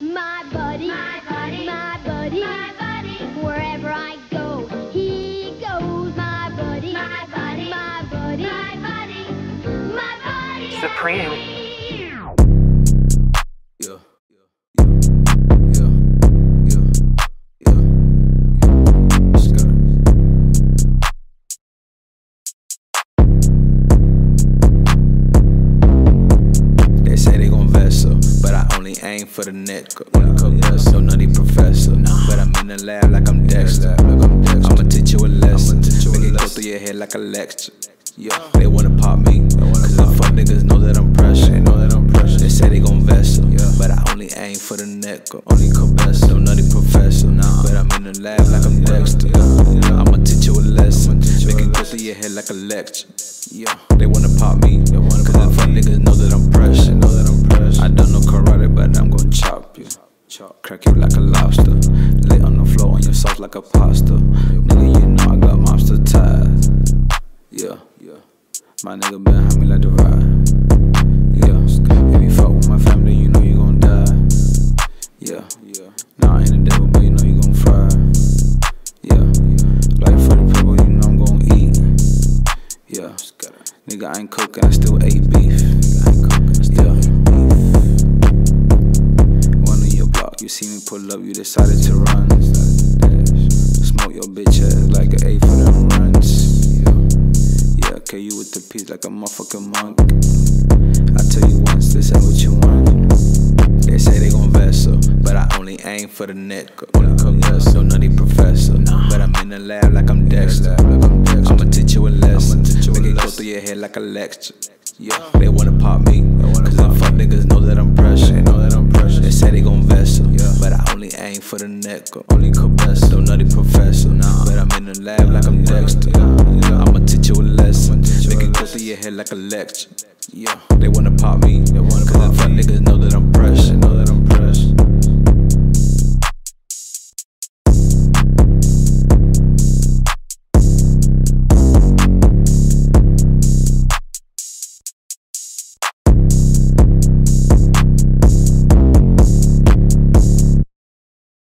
My buddy, my buddy, my buddy, my buddy. Wherever I go, he goes. My buddy, my buddy, my buddy, my buddy, my buddy. Supreme. Yeah. They say they gon' vessel, but I only aim for the neck. No nutty professor, but I'm in the lab like I'm Dexter. I'ma teach you a lesson, make it go through your head like a lecture. Yeah, they wanna pop me, cause the fuck niggas know that I'm pressure. They say they gon' vessel, but I only aim for the neck. No nutty professor, but I'm in the lab like I'm Dexter. I'ma teach you a lesson, make it go through your head like a lecture. Yeah, they wanna pop me, cause the fuck niggas know that I'm pressure. I don't know karate, but I'm gon' chop you. Crack you like a lobster, lay on the floor on your sauce like a pasta. Nigga, you know I got mobster ties. Yeah, my nigga behind me like the ride. Yeah, if you fuck with my family, you know you gon' die. Yeah, nah, I ain't the devil, but you know you gon' fry. Yeah, like for the people, you know I'm gon' eat. Yeah, nigga, I ain't cooking, I still ate beef. Yeah, one of your block, you see me pull up, you decided to run. Smoke your bitch ass like an A for them runs. Yeah, okay, you with the piece like a motherfucking monk. I tell you once, this ain't what you want. They say they gon' vessel, but I only aim for the neck. No nutty professor, but I'm in the lab like I'm Dexter. I'ma teach you a lesson, make it go through your head like a lecture. Yeah, they wanna pop me, cause the fuck niggas know that I'm pressure. They say they gon' vessel, but I only aim for the neck. No nutty professor, but I'm in the lab like I'm Dexter. I'ma teach you a lesson, make it go through your head like a lecture. Yeah, they wanna pop me, cause the fuck niggas know that I'm pressure.